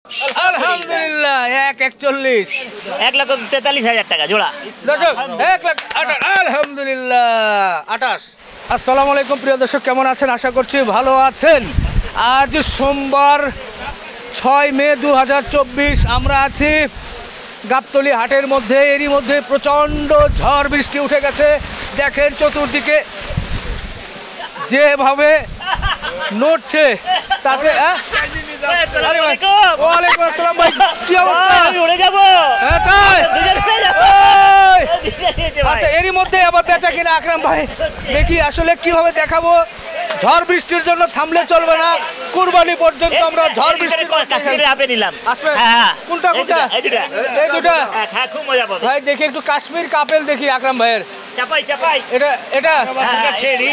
আলহামদুলিল্লাহ 141 1,43,000 টাকা জোড়া। দর্শক 1,28,000 আলহামদুলিল্লাহ 28। আসসালামু আলাইকুম প্রিয় দর্শক, কেমন আছেন? আশা করছি ভালো আছেন। আজ সোমবার 6 মে 2024। আমরা আছি গাবতলী হাটের মধ্যে। এরই মধ্যে প্রচণ্ড ঝড় বৃষ্টি উঠে গেছে। দেখেন চতুর্দিকে যেভাবে নড়ছে তাতে ওয়ালাইকুম আসসালাম ভাই, কি অবস্থা? আমি উড়ে যাবো। আচ্ছা, এরই মধ্যে আবার বেচা কিনা আকরাম ভাই, দেখি আসলে কিভাবে দেখাবো। ঝড় বৃষ্টির জন্য থামলে চলবে না, কুরবানি পর্যন্ত আমরা ঝড় বৃষ্টি নিলাম। আসবে কোনটা কোনটা? এই দুটা। খুব মজা পাবে ভাই দেখি একটু কাশ্মীর কাপেল দেখি আকরাম ভাইয়ের। চাপাই চাপাই এটা এটা ছেড়ি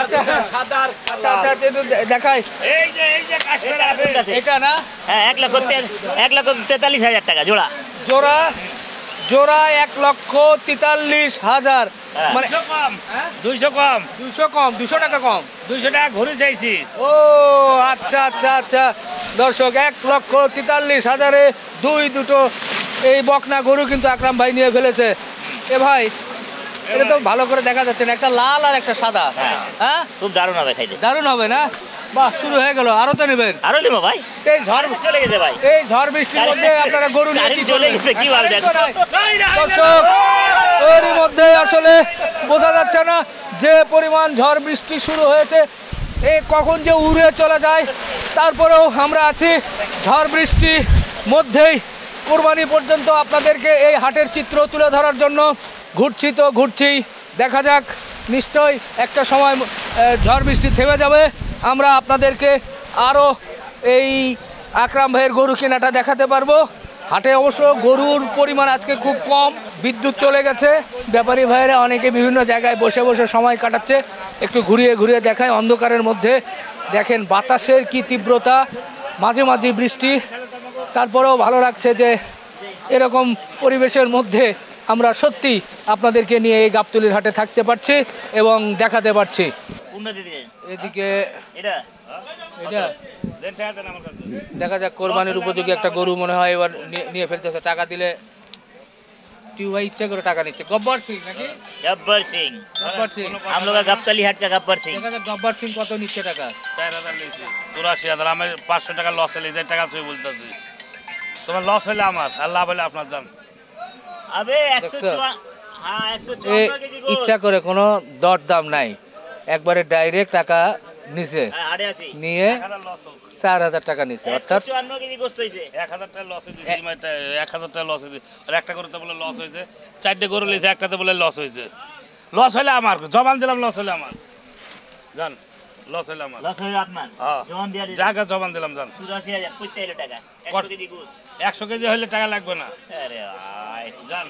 দেখাই। এই যে কাশ্মীর আপেল এটা না? হ্যাঁ, 1,43,000 টাকা জোড়া। জোড়া জোড়া 1,43,000। মানে 200 কম 200 কম, 200 টাকা কম। 200 টাকা ঘুরে চাইছি। ও আচ্ছা আচ্ছা আচ্ছা দর্শক, 1,43,000-এ দুটো এই বকনা গরু কিন্তু আকরাম ভাই নিয়ে ফেলেছে। এ ভাই, এটা তো ভালো করে দেখা যাচ্ছে না, একটা লাল আর একটা সাদা। হ্যাঁ, খুব দারুণ হবে খাইতে। দারুণ হবে না? বাহ, শুরু হয়ে গেল। আরো তো নেবেন? আরো নেবো ভাই। এই ঝড় চলে গেছে ভাই, এই ঝড় বৃষ্টির মধ্যে আপনারা গরু নিয়ে কি চলে গেছে কি ভাবে দর্শক, এরই মধ্যে আসলে বোঝা যাচ্ছে না যে পরিমাণ ঝড় বৃষ্টি শুরু হয়েছে, এ কখন যে উড়ে চলে যায়। তারপরেও আমরা আছি ঝড় বৃষ্টির মধ্যেই। কোরবানি পর্যন্ত আপনাদেরকে এই হাটের চিত্র তুলে ধরার জন্য ঘুরছি তো ঘুরছি। দেখা যাক, নিশ্চয়ই একটা সময় ঝড় বৃষ্টি থেমে যাবে, আমরা আপনাদেরকে আরও এই আকরাম ভাইয়ের গরু কেনাটা দেখাতে পারবো। হাটে অবশ্য গরুর পরিমাণ আজকে খুব কম, বিদ্যুৎ চলে গেছে। ব্যাপারী ভাইয়েরা অনেকে বিভিন্ন জায়গায় বসে বসে সময় কাটাচ্ছে। একটু ঘুরিয়ে ঘুরিয়ে দেখায় অন্ধকারের মধ্যে। দেখেন বাতাসের কি তীব্রতা, মাঝে মাঝে বৃষ্টি। তারপরেও ভালো লাগছে যে এরকম পরিবেশের মধ্যে আমরা সত্যি আপনাদেরকে নিয়ে এই গাবতলীর হাটে থাকতে পারছি এবং দেখাতে পারছি। এদিকে এটা দেখা যাক, কোরবানির উপযোগী একটা গরু মনে হয় এবার নিয়ে ফেলতেছে। টাকা দিলে ভাই ইচ্ছা করে টাকা নিচ্ছে। গব্বর সিং নাকি? গব্বর সিং, গব্বর সিং हम लोग गाबतली हाट का गब्बर सिंह। দেখা যাক গব্বর সিং কত নিচ্ছে টাকা। 4,000 নিয়েছি। 84,000। আমি 500 টাকা লস হলে এই টাকা তুই বলতেছি। তোমার লস হলে আমার, আর লাভ হলে আপনার দাম। আবে 154, হ্যাঁ 154 কেজি গোস। ইচ্ছা করে কোনো দর দাম নাই, একবারে ডাইরেক্ট টাকা নিছে, হাড়ে আছি নিয়ে 4,000 টাকা নিছে। অর্থাৎ 154 কেজি গোস্ত হইছে। 1,000 টাকা লস হয়েছে। 1,000 টাকা লস হয়েছে। আর একটা গরুতে বলে লস হয়েছে, 4টে গরু লিয়েছে, একটাতে বলে লস হয়েছে। লস হলে আমার, জবান দিলাম লস হলে আমার। জান, লস হলে আমার। লস হইলো আপনার। হ্যাঁ, জবান দিয়া দিন। জায়গা জবান দিলাম। জান 84,000 কইতে টাকা। 100 কেজি গোস। 100 কেজি হলে টাকা লাগবে না। আরে ভাই জান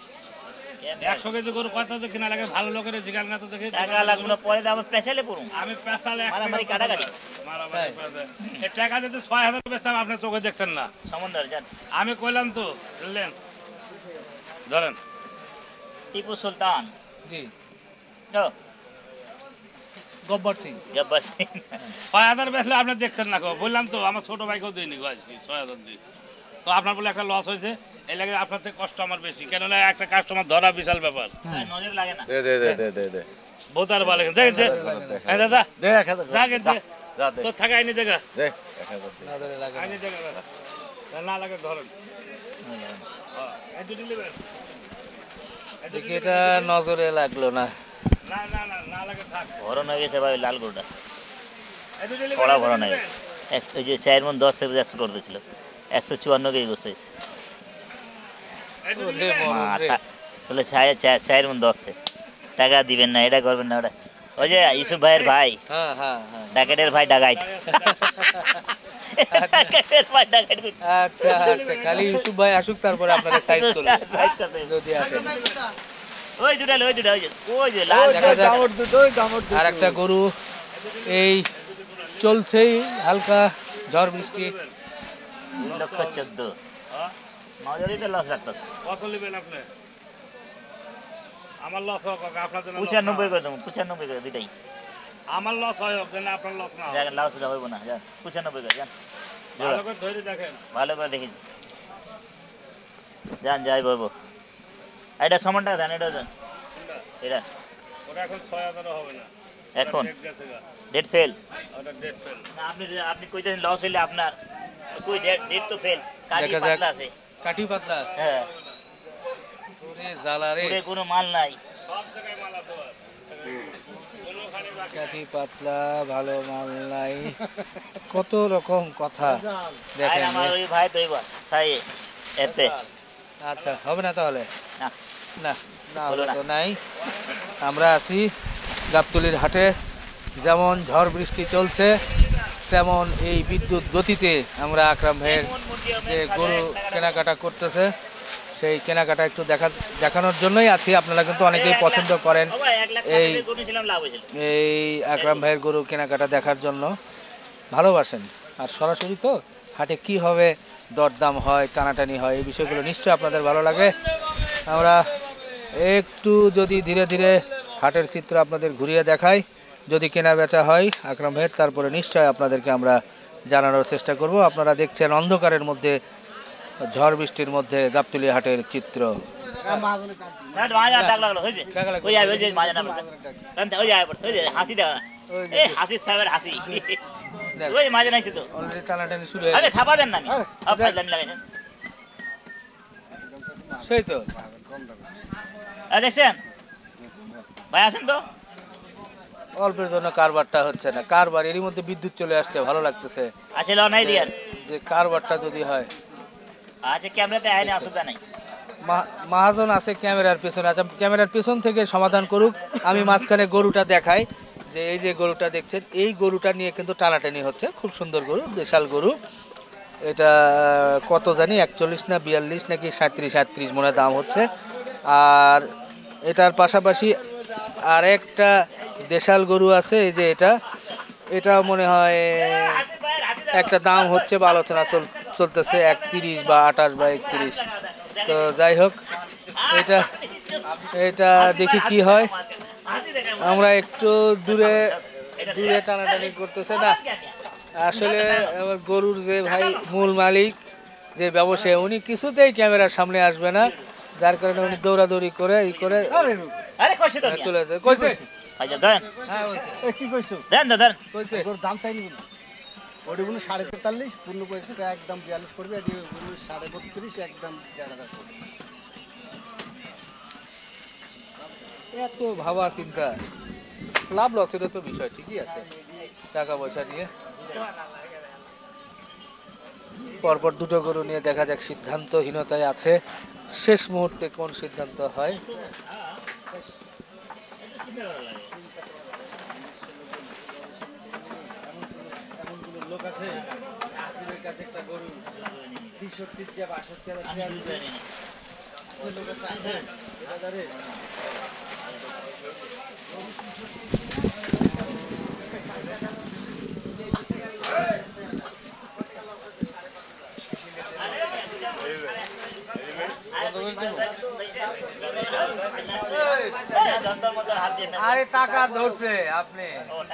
100 কেজি গরু কয়টাতে কিনা লাগে? ভালো লোকের জিগান গাতে দেখে টাকা লাগবে না, পরে দাম পেছালে পড়ুন। আমি পেশালে মারামারি কাটাকাটি। মারামারি করে দেয়। এই টাকা দিতে 6,000 বেচতাম, আপনার চোখে দেখতেন না। সমন্দর জান। আমি কইলাম তো, বুঝলেন? ধরেন টিপু সুলতান। জি, তো গব্বর সিং। গব্বর সিং 6,000 বেচলে আপনি দেখতেন না। বললাম তো, আমার ছোট ভাইকেও দিইনি গো আজকে 6,000 দিই। তো আপনার বলে একটা লস হয়েছে, এই লাগে আপনার থেকে কষ্ট আমার বেশি। কেন না, একটা কাস্টমার ধরা বিশাল ব্যাপার। নজর লাগে না। দে বহুত আর ভালো লাগে। দাদা দে 1,000 যাকে যা দে তো থাকা আইনি দেখা, দে 1,000 দে। নজরে লাগে না। আইনি দেখা না লাগে ধরেন। এই দুটি নেবেন? দেখি এটা নজরে লাগলো না। না না না না লাগে থাক। ভরণ হয়ে গেছে ভাই লাল গরুটা। এই দুটি নেবেন? কড়া ভরণ হয়ে গেছে। ওই যে 4 মণ 10 এর 100 করে দিয়েছিল। 154 কেজি গোস্ত হয়েছে। এই দুটি ওরে নেবেন? মরণ রে। বলে 4 মণ 10 টাকা দিবেন না, এটা করবেন না ওটা। ওই যে ইউসুফ ভাইয়ের ভাই, হ্যাঁ হ্যাঁ হ্যাঁ, ডাকাতের ভাই ডাকাইট। ডাকাতের ভাই ডাকাইট। আচ্ছা আচ্ছা, খালি ইউসুফ ভাই আসুক তারপরে আপনাদের সাইজ করবে যদি আসে। ওই দুটা ওই যে ওই যে লাল দেখা যাক। আর একটা গরু এই চলছেই, হালকা ঝড় বৃষ্টি। 1,14,000 নজরিতে লস রাখতেছে। কত নেবেন আপনি? আমার লস হোক, আপনাদের 95 করে দেবো। 95 করে দুইটাই। আমার লস হয় হোক, আপনার লস না হয়। লাউ সুদা হইব না, 95 করে যান। ভালো করে ধরে দেখেন। ভালো করে দেখেছি। যান যাই বলবো। এটা সমানটা দেন, এটা দেন। এটা ওটা এখন 6,000 হবে না। এখন ডেট গেছে গা। Date fail. ওটা ডেট ফেল। না আপনি কইতেছেন লস হইলে আপনার কই ডেট তো ফেল। কাটি দেখা যাক। পাতলা আছে। কাঠি পাতলা হ্যাঁ। ওরে জ্বালা রে, পুরে কোনো মাল নাই। সব জায়গায় মাল আছে ওর। কোনোখানে বাকি কাঠি পাতলা, ভালো মাল নাই, কত রকম কথা আর দেখেন। আমার ওই ভাই তো সাই এতে আচ্ছা, হবে না তাহলে? না না, না হলো হলে না। তো নাই। আমরা আছি গাবতলীর হাটে। যেমন ঝড় বৃষ্টি চলছে, তেমন এই বিদ্যুৎ গতিতে আমরা আকরাম ভাইয়ের যে গরু কেনাকাটা করতেছে সেই কেনাকাটা একটু দেখানোর জন্যই আছি। আপনারা কিন্তু অনেকেই পছন্দ করেন এই এই আকরাম ভাইয়ের গরু কেনাকাটা দেখার জন্য, ভালোবাসেন। আর সরাসরি তো হাটে কি হবে, দরদাম হয়, টানাটানি হয়, এই বিষয়গুলো নিশ্চয়ই আপনাদের ভালো লাগে। আমরা একটু যদি ধীরে ধীরে হাটের চিত্র আপনাদের ঘুরিয়ে দেখাই, যদি কেনা বেচা হয় আকরাম ভাইয়ের, তারপরে নিশ্চয়ই আপনাদেরকে আমরা জানানোর চেষ্টা করব। আপনারা দেখছেন অন্ধকারের মধ্যে, ঝড় বৃষ্টির মধ্যে গাবতলী হাটের চিত্র। অলরেডি টানাটানি শুরু হয়ে গেছে। সেই তো দেখছেন ভাই আছেন তো অল্পের জন্য কারবারটা হচ্ছে না। কারবার এরই মধ্যে বিদ্যুৎ চলে আসছে, ভালো লাগতেছে আছে ল নাই রিয়াল যে কারবারটা যদি হয়। আছে ক্যামেরাতে আয় না, অসুবিধা নাই। মহাজন আছে ক্যামেরার পেছনে। আচ্ছা, ক্যামেরার পেছন থেকে সমাধান করুক, আমি মাঝখানে গরুটা দেখাই। যে এই যে গরুটা দেখছেন, এই গরুটা নিয়ে কিন্তু টানাটানি হচ্ছে। খুব সুন্দর গরু, দেশাল গরু। এটা কত জানি 41 না 42 নাকি 37-38 মনে দাম হচ্ছে। আর এটার পাশাপাশি আরেকটা দেশাল গরু আছে, এই যে এটা মনে হয় একটা দাম হচ্ছে বা আলোচনা চলতেছে 31 বা 28 বা 31। তো যাই হোক, এটা দেখি কি হয়। আমরা একটু দূরে টানাটানি করতেছে না। আসলে আমার গরুর যে ভাই মূল মালিক, যে ব্যবসায়ী, উনি কিছুতেই ক্যামেরার সামনে আসবে না, যার কারণে উনি দৌড়াদৌড়ি করে চলে যায়। কইছে হ্যাঁ কি কইছো কইছে দাম চাইনি ওটা 43.5, পূর্ণ পয়সাটা একদম 42 করবে, আর 32.5 একদম 1,500 করবে। এত ভাবা চিন্তা, লাভ লসের তো বিষয় ঠিকই আছে। টাকা পয়সা নিয়ে পরপর দুটো গরু নিয়ে দেখা যাক, সিদ্ধান্তহীনতায় আছে। শেষ মুহূর্তে কোন সিদ্ধান্ত হয়। লোক আছে কাছে একটা গরু 66-62 আরে টাকা ধরছে আপনি।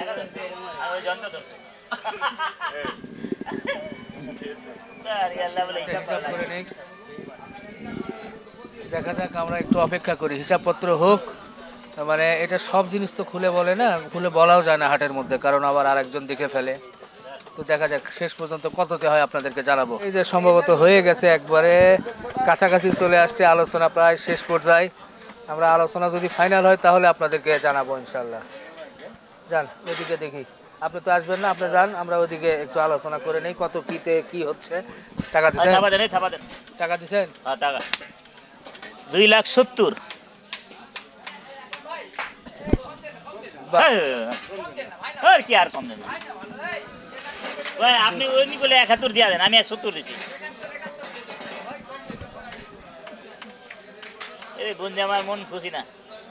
দেখা যাক, আমরা একটু অপেক্ষা করি, হিসাবপত্র হোক। মানে এটা সব জিনিস তো খুলে বলে না, খুলে বলাও যায় না হাটের মধ্যে, কারণ আবার আরেকজন দেখে ফেলে। তো দেখা যাক শেষ পর্যন্ত কততে হয় আপনাদেরকে জানাবো। এই যে সম্ভবত হয়ে গেছে, একবারে কাছাকাছি চলে আসছে, আলোচনা প্রায় শেষ পর্যায়ে। আমরা আলোচনা যদি ফাইনাল হয় তাহলে আপনাদেরকে জানাবো ইনশাল্লাহ। যান ওইদিকে দেখি, আপনি তো আসবেন না, আপনি যান, আমরা ওইদিকে একটু আলোচনা করে নেই কত কিতে কি হচ্ছে। টাকা দিচ্ছেন? টাকা দিচ্ছেন? টাকা 2,70,000। আর কি আর কম দেবেন ভাই? আপনি ওই বলে 71 দিয়া দেন, আমি 70 দিচ্ছি। এই বন্ধু আমার মন খুশি না?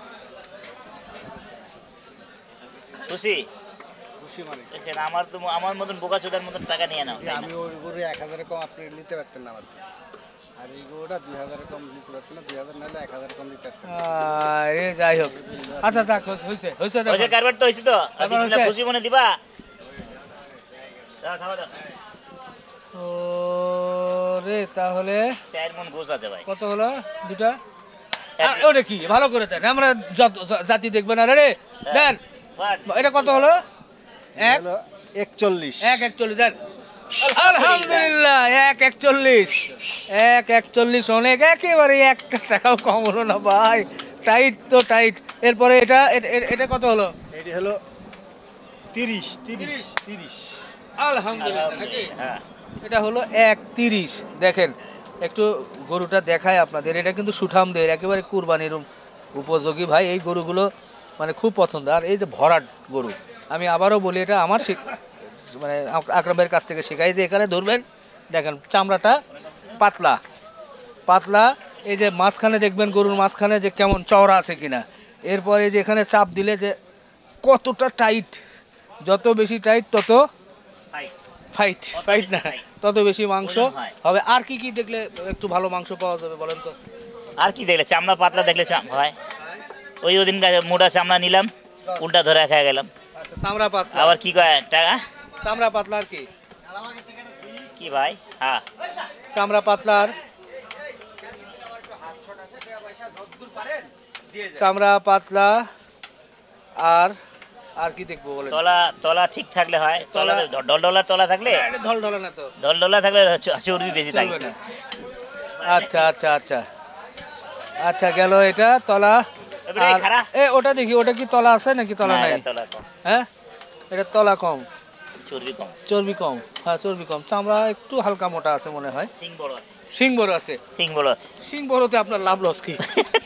খুশি মানে আমার মতন বোকা চোদার মতন টাকা নিয়ে নাও। আমি ওই গরু 1,000 কম আপনি নিতে পারতেন না আমার, আর এই গরুটা 2,000 কম নিতে পারতেন না, 2,000 নাহলে 1,000 কম নিতে পারতেন। যাই হোক, আচ্ছা থাক, হয়েছে হয়েছে, কারবার তো হয়েছে তো, খুশি মনে দিবা। ও রে, তাহলে 4 মণ গোছ আছে ভাই। কত হলো দুটা? ওটা কি ভালো করে দেন, আমরা জাতি দেখবেন না রে। দেন বাট এটা কত হলো? এক হলো 41। 1.41 দেন। আলহামদুলিল্লাহ 1.41, 1.41 অনেক, একেবারে একটা টাকাও কম হলো না ভাই, টাইট তো টাইট। এরপরে এটা এটা কত হলো? এটি হলো 30। আলহামদুলিল্লাহ হ্যাঁ এটা হলো 1.30। দেখেন একটু গরুটা দেখায় আপনাদের, এটা কিন্তু সুঠামদের একেবারে কুরবানির উপযোগী ভাই। এই গরুগুলো মানে খুব পছন্দ। আর এই যে ভরাট গরু, আমি আবারও বলি এটা আমার মানে আকরামের কাছ থেকে শেখাই যে এখানে ধরবেন, দেখেন চামড়াটা পাতলা পাতলা, এই যে মাঝখানে দেখবেন গরুর মাঝখানে যে কেমন চওড়া আছে কিনা, এরপরে যে এখানে চাপ দিলে যে কতটা টাইট, যত বেশি টাইট তত ভাই ফাইট ফাইট না, তত বেশি মাংস ওজন হয়। হবে। আর কি কি দেখলে একটু ভালো মাংস পাওয়া যাবে বলেন তো? আর কি দেখলে? চামড়া পাতলা দেখলে ভাই, ওই ওদিন মোটা চামড়া নিলাম, উল্টা ধরে খেয়ে গেলাম। আচ্ছা চামড়া পাতলা, আবার কি কয় টাকা চামড়া পাতলা আর কি? কি ভাই? হ্যাঁ চামড়া পাতলার চামড়া পাতলা আর আর কি দেখবো বলেন? তলা তলা ঠিক থাকলে হয়, তলা ঢলঢলা তলা থাকলে, এটা ঢল ঢলে না তো, ঢলঢলা থাকলে চর্বি বেশি থাকে। চলবে না। আচ্ছা আচ্ছা আচ্ছা আচ্ছা গেল এটা তলা। এবারে এই আর খাড়া। ওটা দেখি, ওটা কি তলা আছে নাকি তলা না, নাই? এটা তলা কম, হ্যাঁ এটা তলা কম, চর্বি কম, চর্বি কম। হ্যাঁ চর্বি কম, চামড়া একটু হালকা মোটা আছে মনে হয়। সিং বড় আছে, শিং বড় আছে। সিং বড় আছে, শিং বড়তে আপনার লাভ লস কি?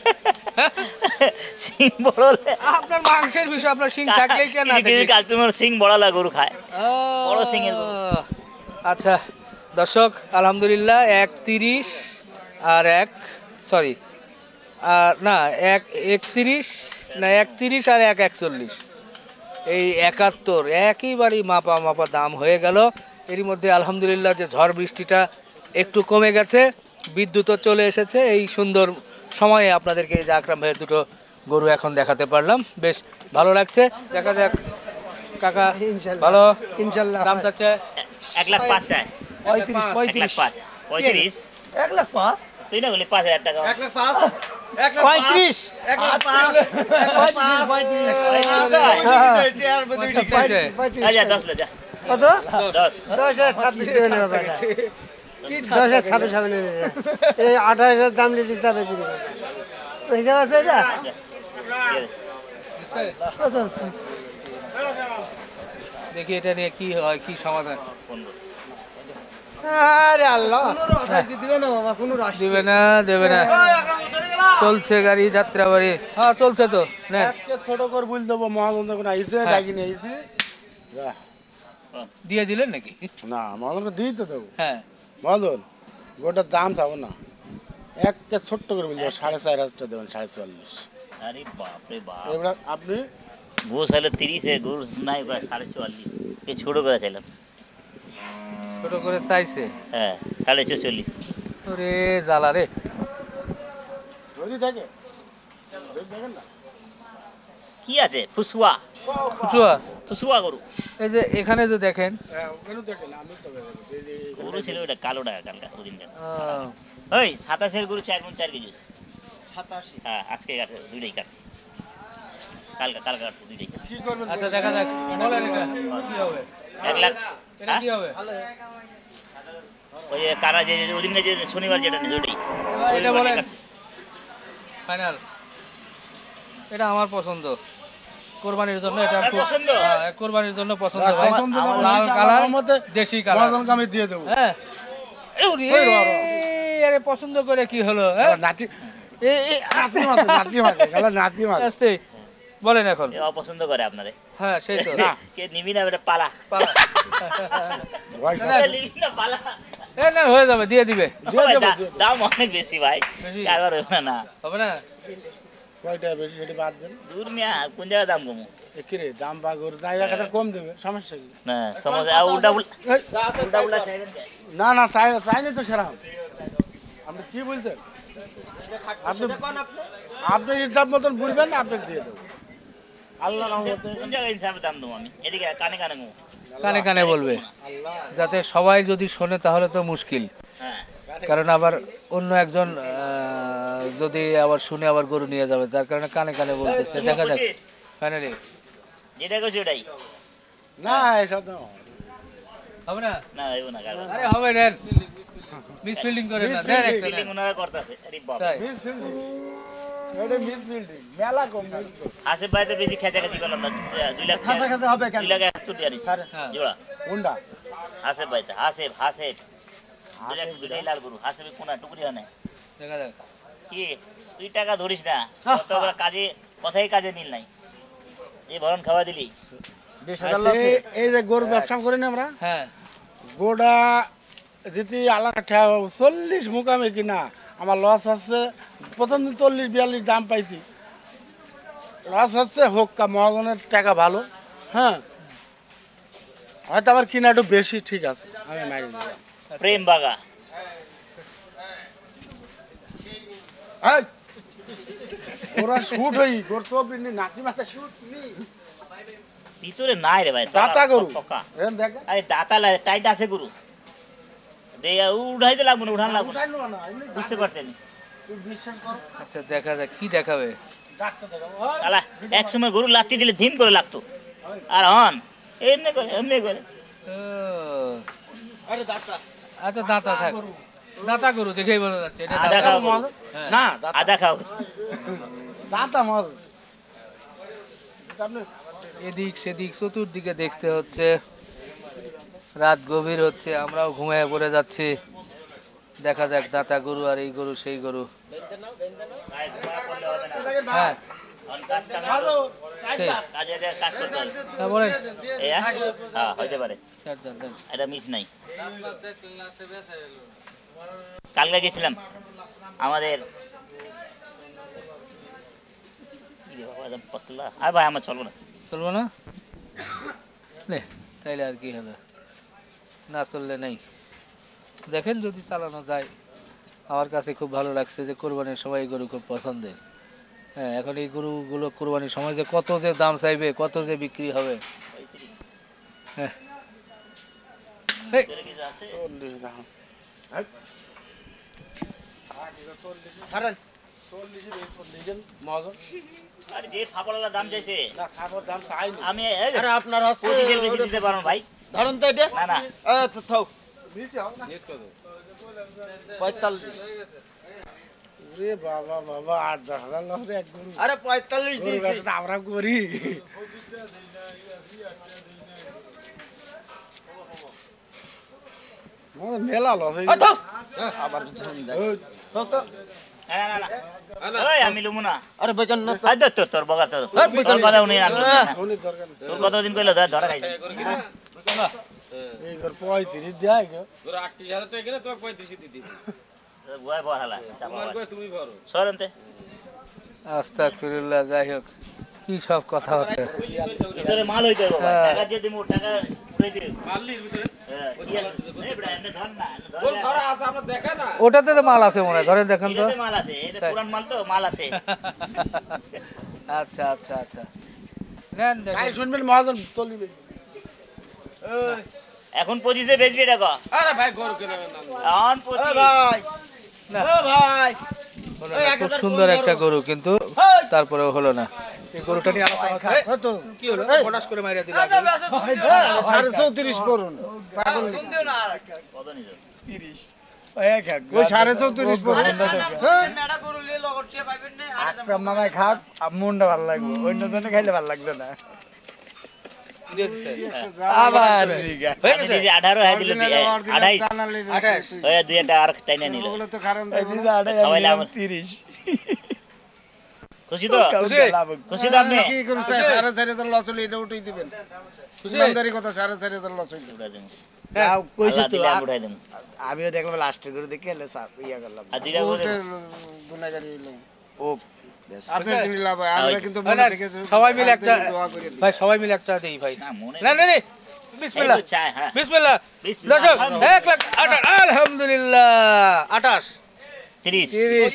সিং বড় হলে আপনার মাংসের বিষয়, আপনার শিং থাকলেই কেন না কিছু কিছু থাকলেই? কাস্টমার সিং বড় লাগে গরু খায়। বড় শিঙের গরু। আচ্ছা দর্শক আলহামদুলিল্লাহ 1.30 আর সরি না 1.31 না 1.30 আর 1.41, এই 71 একেবারেই মাপা মাপা দাম হয়ে গেল। এরই মধ্যে আলহামদুলিল্লাহ যে ঝড় বৃষ্টিটা একটু কমে গেছে, বিদ্যুৎও চলে এসেছে। এই সুন্দর সময়ে আপনাদেরকে এই যে আকরাম ভাইয়ের দুটো গরু এখন দেখাতে পারলাম, বেশ ভালো লাগছে। দেখা যাক কাকা, ভালো ইনশাল্লাহ দাম চাচ্ছে 1,05,000 চায়, 1,05,000 35 1,05,000 তুই না বলি 5,000 টাকা 35 আচ্ছা 10 লে যা, কত? 10 10,26 দেবেন বাবা, 10,26 হবে না, এই 28,000 দাম নিতে যাবে দিবে, হিসাব আছে এটা? দেখি এটা নিয়ে কি হয়, কি সমাধান। 15 আরে আল্লাহ, দিবে না বাবা, কোনো রাশ দিবে না দেবে না, চলছে গাড়ি যাত্রা বাড়ি। হ্যাঁ চলছে তো, নেন ছোট করে বুঝ দেবো, মহাজন কোন আইছে ডাকি নিয়ে আইছে দিয়ে দিলেন নাকি? না, মহাজনকে দিই তো দেবো। হ্যাঁ মহাজন গোটার দাম থাকবো না, একটা ছোট্ট করে বুঝ দেবো, 4,500 দেবেন, 44,000। আরে বাপ রে বাপ, এবার আপনি গোস হলো 30 এ গোস নাই 44.5 কে ছোট করে চাইলাম। ছোট করে চাইছে, হ্যাঁ 44.5 ওরে জ্বালা রে। ধরি থাকে দেখেন না, কি আছে? ফুসুয়া খুচুয়া ফুসুয়া গরু, এই যে এখানে যে দেখেন, ওখানে দেখেন, আমি তো গরু ছিল ওটা কালো টাকা কালকা ওদিন কাল। আহ, ওই 27 এর গরু 4 মণ 4 কেজি। 87। হ্যাঁ আজকে কাটছে, দুইটাই কাটছে, কালকা কাটছে দুইটাই কাটছে। কি করবেন? আচ্ছা দেখা যাক, বলেন এটা কি হবে, 1 লাখ। এটা কি হবে? ওই যে কানা যে ওদিন যে শনিবার যেটা নেই ওটাই এটা বলেন ফাইনাল। এটা আমার পছন্দ, কোরবানির জন্য এটা আপনার খুব- পছন্দ? হ্যাঁ, কোরবানির জন্য পছন্দ না, ভাই। পছন্দ না, লাল আমার কালার মতে দেশি কালার। মহাজনকে আমি দিয়ে দেবো। হ্যাঁ আরে পছন্দ করে কি হলো? হ্যাঁ নাতি নাতি মাকে নাতি মাকে আস্তে বলেন এখন। এ অপছন্দ করে আপনারে। হ্যাঁ সেই তো কে নিবি না এটা পালা, পালা। ভয় না, খায়। নিবি না পালা। এ না হয়ে যাবে, দিয়ে দিবে, ভাই, দাম অনেক বেশি ভাই, বেশি? কারবার হবে না। হবে না? কয়টা বেশি সেটা বাদ দেন। দূর মিয়া কোন জায়গায় দাম কমু কিরে দাম বা গরু দাম 1,000 কম দেবে, সমস্যা কি? না সমস্যা। আর উল্টা উল্টা চাইবেন কে? না না চাইনি তো সেরা। আপনি কি বলতেন? আপনি আপনি হিসাব মতন বলবেন, আপনাকে দিয়ে দেবো। আল্লাহ রহমতে কোন জায়গায় হিসাবে দাম দেবো আমি? এদিকে কানে কানে গো। না কানে কানে বলবে, যাতে সবাই যদি শোনে তাহলে তো মুশকিল। হ্যাঁ কারণ আবার অন্য একজন যদি আবার শুনে আবার গরু নিয়ে যাবে, যার কারণে কানে কানে বলতেছে। দেখা যাক ফাইনালি যেটা করছি ওটাই না এসব তো হবে না। না হইব না কারণ আরে হবে নেন, মিস ফিল্ডিং করে না দেন একটা ফিলিং নেন। ওনারা করতেছে আরে বাবা তাই এটা মিস বিল্ডিং মেলা কম মিস তো আসিফ ভাই তো বেশি খেচাখেচি করলাম না 2 লাখ খাসা খাসা হবে কেন 2 লাখ 71 দিয়ে দিছি হ্যাঁ। জোড়া কোনটা আসিফ ভাই তো হাসিফ 2 লাখ 2 লাখ গরু হাসিফ কোনা টুকরি হয় না দেখা যাক। কি তুই টাকা ধরিস না কতগুলো কাজে কথাই কাজে মিল নাই এই ভরণ খাওয়া দিলি 20,000 লস এই যে গরু ব্যবসা করি না আমরা হ্যাঁ গোড়া যদি আলাদা 40 মুকামে কিনা আমার লস হচ্ছে প্রথম দিন 40-42 দাম পাইছি লস হচ্ছে হোক কা মহাজনের টাকা ভালো হ্যাঁ হয়তো আবার কিনা একটু বেশি ঠিক আছে আমি মারি দিলাম প্রেম বাগা এই, ওরা শুট হই গোর তো বিনি নাকি মাথা শুট নি ভিতরে নাই রে ভাই দাতা গরু পকা এম দেখ আরে দাতা টাইট আছে গরু দে উঠাইতে লাগবে না উঠান লাগবে না। উঠাই না এমনি বুঝতে পারছেন তুই বিশ্বাস কর আচ্ছা দেখা যাক কি দেখাবে। ডাক্তার দেখাবো শালা এক সময় গরু লাত্তি দিলে ধিম করে লাগতো আর হন এমনি করে ও, আরে ডাক্তার আচ্ছা দাঁতা থাক, দাঁতা গরু দেখেই বোঝা যাচ্ছে এটা আদা দাঁতা। খাও গরু। হ্যাঁ। না আদা খাও দাঁতা মর আপনি এদিক সেদিক চতুর্দিকে দেখতে হচ্ছে, রাত গভীর হচ্ছে, আমরাও ঘুমিয়ে পড়ে যাচ্ছি। দেখা যাক দাঁতা গরু আর এই গরু সেই গরু। হ্যাঁ সেই কাজ করতে হবে হ্যাঁ বলেন। হ্যাঁ হইতে পারে ছাড় দেন, দেন। এটা মিস নাই কালকে গেছিলাম আমাদের কি রে বাবা, একদম পাতলা আর ভাই আমার চলবো না চলবো না নে, তাইলে আর কি হলো, না চললে নেই। দেখেন যদি চালানো যায়। আমার কাছে খুব ভালো লাগছে যে কোরবানির সময় এই গরু খুব পছন্দের। হ্যাঁ এখন এই গরুগুলো কোরবানির সময় যে কত যে দাম চাইবে, কত যে বিক্রি হবে। হ্যাঁ এই, কিছু আছে? 40 টাকা ছাড়েন 40 মহাজন আরে যে ফাপড়ালা দাম চাইছে না খাবার দাম চাই না আমি এই যে আরে আপনার হচ্ছে পঁচিশের বেশি দিতে পারবো ভাই ধরুন তো এটা না না তো থাও 45 রে বাবা বাবা 8-10,000 লস রে এক গরু আরে 45 গরু দিয়েছি ব্যবসা আমরা করি মানে মেলা লস এই আচ্ছা আবার তো তো না না না ওই আমি লুমু না আরে বেকার না আই তোর তোর বগা তোর তোর কথা উনি আমি লুমু না। ধনির দরকার নেই। তোর কতদিন কইলো ধরা খাইছে এই ঘর 35 দেয় গো বুয়াই বহালা সরন্তে আস্তাগফিরুল্লাহ। যাই হোক কি সব কথা হচ্ছে। ভিতরে মাল হইতে হবে ভাই। হ্যাঁ। টাকা দিয়ে দিমু টাকা উড়াই দিও মাললির ভিতরে হ্যাঁ কি আছে? এই বড় এমনি ধর না ধর ওটাতে তো মাল আছে মনে হয়, ধরে দেখেন তো। এটাতে মাল আছে এটা তাই। পুরান মাল তো মাল আছে আচ্ছা আচ্ছা আচ্ছা নেন দেখেন। কাল শুনবেন মহাজন চলিবে এখন 25 এ বেচবি এটা কো আরে ভাই গরু কিনবেন না এখন এ 25 ভাই না। এ ভাই হলো না, খুব সুন্দর একটা গরু কিন্তু তারপরেও হলো না। এই গরুটা নিয়ে আলাদা কথা। কত কি হলো ফটাস করে মাইরা দিল। 34.5 করুন পাগল কত নিছো ওই 34.5 করুন মামাই খাক মুন্ডা ভালো লাগবে অন্য জনে খাইলে ভালো লাগবে না আবার হয়ে গেছে? 18 হয়ে দিল 28 28 ওই দুই একটা আর টাইনা নিল ওগুলো তো কারণ খাওয়াইলে আমার 30 খুশি তো খুশি তো আপনি কি করুন 4.5 লস হলে এটা উঠাই দিবেন ইমানদারি কথা 4.5 লস হইল উঠাই দেবো কইছে তো দিলে উঠাই দেবো আমিও দেখলাম লাস্টের করে দেখে এলে ইয়া করলাম আর দুইটা করে গুনাহগারি হইল ও আপনি জিনি লাভ হয়, আমরা কিন্তু না, মনে না, থেকে সবাই মিলে একটা দোয়া করি ভাই সবাই মিলে একটা দেই ভাই। না মনে না না না বিসমিল্লাহ এই তো চায়, হ্যাঁ। বিসমিল্লাহ। বিসমিল্লাহ। দর্শক 1,28,000 আলহামদুলিল্লাহ 28 30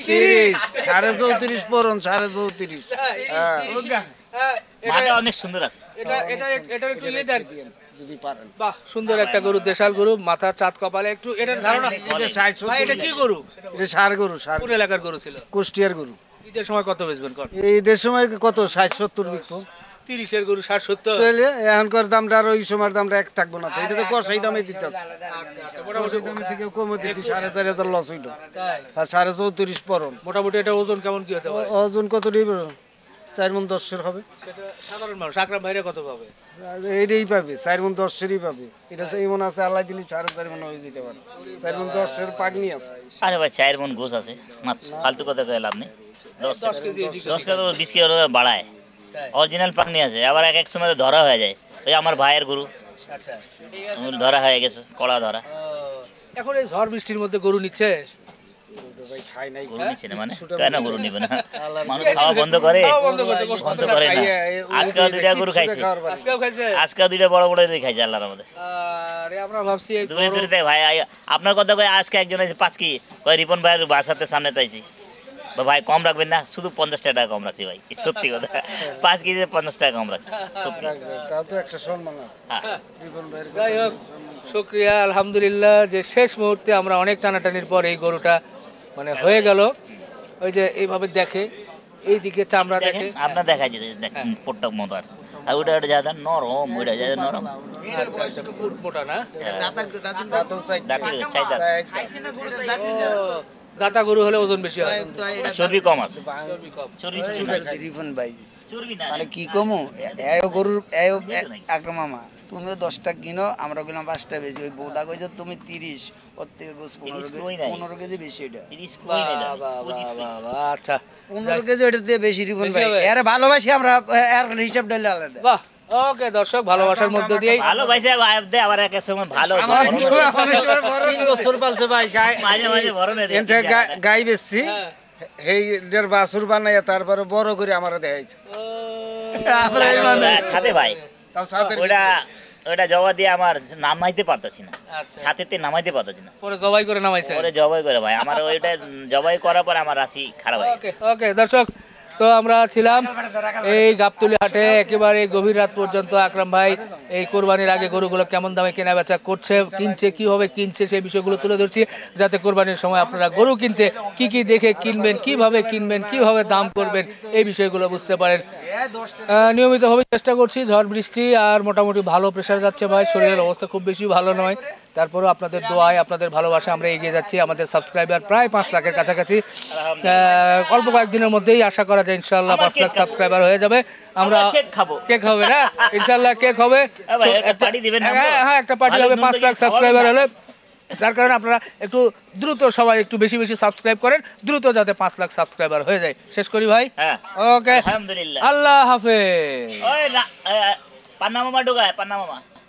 34.5 পড়ুন 34.5 হ্যাঁ, মাটা অনেক সুন্দর আছে এটা এটা এটা একটু ইয়ে দেন যদি পারেন। বাহ, সুন্দর একটা গরু, দেশাল গরু, মাথার চাঁদ কপালে একটু এটার ধারণা। এটা 60 ভাই, এটা কি গরু? এটা সার গরু, সার কোন এলাকার গরু ছিল? কুষ্টিয়ার গরু। ঈদের সময় কত বেচবেন কর? এই ঈদের সময় কত 60-70 বিকবো। 30-এর গরু 60-70। তাহলে এখনকার দামটা আর ওই সময়ের দামটা এক থাকবো না, এটা তো কষাই দামে দিতে আছে। মোটামুটি দামে থেকে কমে দিচ্ছি, 4,500 লস হইল। তাই? আর 34.5 পরন। মোটামুটি এটা ওজন কেমন কি হতে পারে? ওজন কত নিব? 4 মণ 10 হবে। সেটা সাধারণ মানুষ আকরাম ভাইরা কত পাবে? এইটাই পাবে, 4 মণ 10 পাবে। এটা এমন আছে আল্লাহ দিলে 4.5 মণ হয়ে যেতে পারে। 4 মণ 10 পাগনি আছে। আরে ভাই 4 মণ গোছ আছে, মাত্র ফালতু কথা কয়ে লাভ নেই। 10 কেজি এদিকে 10 কেজি 20 কেজি বাড়ায়, তাই? অরিজিনাল পাকনি আছে। আবার এক এক সময় তো ধরা হয়ে যায়, ওই আমার ভাইয়ের গরু আচ্ছা, ধরা হয়ে গেছে, কড়া ধরা। এখন এই ঝড় বৃষ্টির মধ্যে গরু নিচ্ছে? ভাই খাই নাই, গরু নিচ্ছে না মানে কেন গরু নিবে না? মানুষ খাওয়া বন্ধ করে? খাওয়া বন্ধ করতে কষ্ট বন্ধ করে না। আজকেও 2টা গরু খাইছে, আজকেও খাইছে। আজকেও 2টা বড় বড় খাইছে আল্লাহর মধ্যে। আরে আমরা ভাবছি এই দূরে দূরে দেখ ভাই, আপনার কথা কয় আজকে একজন আছে 5 কেজি, কয় রিপন ভাইয়ের বাসাতে সামনে তাইছি ভাই কম রাখবেন না, শুধু 50 টাকা কম রাখছি ভাই, সত্যি কথা। 5 কেজি 50 টাকা কম রাখছি, সত্যি। তাও তো একটা সম্মান আছে। হ্যাঁ। জীবন ভাইয়ের যাই হোক, শুকরিয়া আলহামদুলিল্লাহ যে শেষ মুহূর্তে আমরা অনেক টানাটানির পর এই গরুটা মানে হয়ে গেল। ওই যে এইভাবে দেখে, এইদিকে চামড়া দেখে। দেখেন আপনার দেখা যায়, দেখেন পোটটা মতো আছে, আর ওটা যাদা নরম, ওইটা যাদা নরম। আচ্ছা, আচ্ছা, খুব মোটা না? দাঁতও চাই- দাঁতের চাই দাঁত, ও, দাতা গরু হলে ওজন বেশি হয়। চর্বি কম আছে, চর্বি কম। চর্বি কিছু না, রিফন ভাই চর্বি না। মানে কি কমু এও গরুর এও আকরাম মামা তুমিও 10টা কিনো, আমরা কিনলাম 5টা বেশি। ওই বৌদা কইছো তুমি 30, ওর থেকে গোস 15 কেজি বেশি। এটা 30 কই নাই দাম, বাহ, 25 বাহ, বাহ, বাহ, আচ্ছা 15 কেজি ওইটা দিয়ে বেশি রিফন ভাই। বেশি হবে? এর ভালোবাসি আমরা, এর হিসাব ডালে আলাদা। বাহ। ওকে দর্শক, ভালোবাসার মধ্যে দিয়েই ভালো ভাইছে আবার এক এক সময় ভালো আমার 3 বছর পালছে ভাই, মাঝে মাঝে ভরণে দেয়। এনতে গাই বেচছি, হ্যাঁ। এই দের বাছুর বানাইয়া তারপরে বড় করে আমারে দেখাইছে। আমরা এই মানে ছাদে ভাই, তাও সাথে ওটা জবা দিয়ে আমার নামাইতে পারতাছি না, আচ্ছা। ছাতেতে নামাইতে পারতাছি না, পরে জবাই করে নামাইছে। ওরে জবাই করে ভাই, আমার ওইটা জবাই করার পর আমার রাশি খারাপ হয়ে গেছে। ওকে ওকে দর্শক, তো আমরা ছিলাম এই গাবতলী হাটে একেবারে গভীর রাত পর্যন্ত। আকরাম ভাই এই কোরবানির আগে গরুগুলো কেমন দামে কেনা বেচা করছে, কিনছে, কিভাবে কিনছে, সেই বিষয়গুলো তুলে ধরছি, যাতে কোরবানির সময় আপনারা গরু কিনতে কি কি দেখে কিনবেন, কিভাবে কিনবেন, কিভাবে দাম করবেন, এই বিষয়গুলো বুঝতে পারেন। নিয়মিতভাবে চেষ্টা করছি। ঝড় বৃষ্টি আর মোটামুটি ভালো প্রেশার যাচ্ছে ভাই, শরীরের অবস্থা খুব বেশি ভালো নয়, তারপরেও আপনাদের দোয়ায়, আপনাদের ভালোবাসা আমরা এগিয়ে যাচ্ছি। আমাদের সাবস্ক্রাইবার প্রায় 5 লাখের কাছাকাছি। অল্প কয়েকদিনের মধ্যেই আশা করা যায় ইনশাল্লাহ 5 লাখ সাবস্ক্রাইবার হয়ে যাবে। আমরা কেক খাবো, কেক হবে না ইনশাল্লাহ, কেক হবে। ভাই, একটা পার্টি দিবেন না? হ্যাঁ, একটা পার্টি ভালো হবে 5 লাখ নুন তো সাবস্ক্রাইবার খাওয়াবেন হলে। যার কারণে আপনারা একটু দ্রুত সবাই একটু বেশি বেশি সাবস্ক্রাইব করেন, দ্রুত যাতে 5 লাখ সাবস্ক্রাইবার হয়ে যায়। শেষ করি ভাই। হ্যাঁ, ওকে, আলহামদুলিল্লাহ। আল্লাহ হাফেজ। ওই পান্না মামা ঢোকায়, পান্না মামা।